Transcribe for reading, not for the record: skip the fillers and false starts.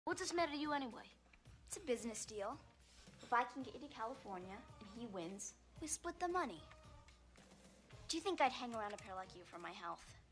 What's this matter to you anyway? It's a business deal. If I can get you to California and he wins, we split the money. Do you think I'd hang around a pair like you for my health?